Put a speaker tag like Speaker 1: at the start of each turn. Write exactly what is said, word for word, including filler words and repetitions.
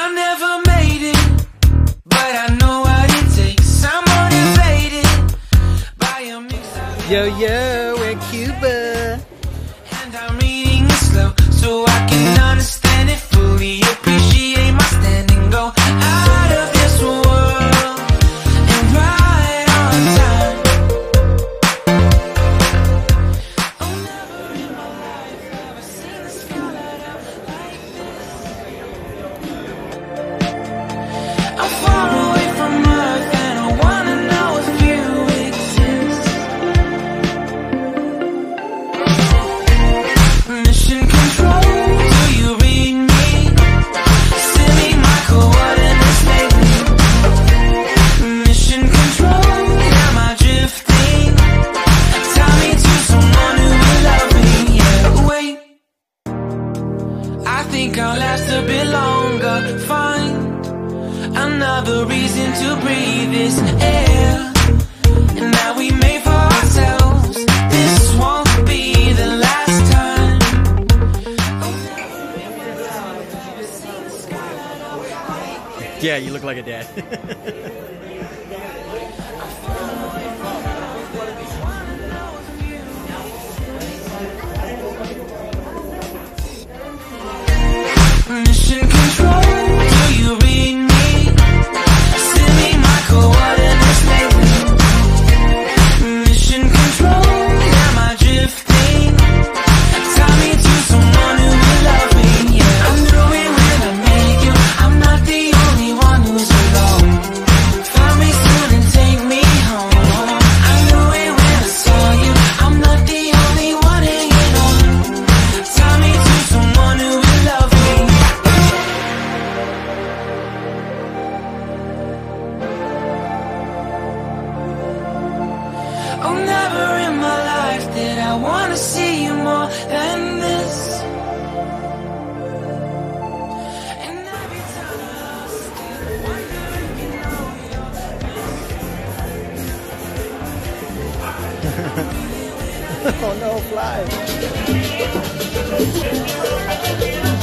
Speaker 1: I never made it, but I know what it takes. I'm motivated by a mix of
Speaker 2: Yo, yo, we're Cuba.
Speaker 1: And I'm reading it slow so I can understand it fully. Appreciate my standing, go out of this world and right on time. Oh, never in my life have I seen the sky light up like this. I'm far away from Earth and I wanna know if you exist. Mission control, do you read me? Send me my coordinates lately. Mission control, am I drifting? Tie me to someone who will love me. Yeah, wait, I think I'll last a bit longer. Find another reason to breathe this air. And now we made for ourselves. This won't be the last time.
Speaker 2: Yeah, you look like a dad.
Speaker 1: Mission control, do you read me? Send me my coordinates lately. Mission control, am I drifting? Tie me to someone who will love me. Yeah, I knew it when I met you. I'm not the only one who's alone. Find me soon and take me home. I knew it when I saw you. I'm not the only one hanging on. Tie me to someone who will love me. Oh, never in my life did I want to see you more than this. And every time I lost it, I wonder if you know you're
Speaker 2: Oh no, fly.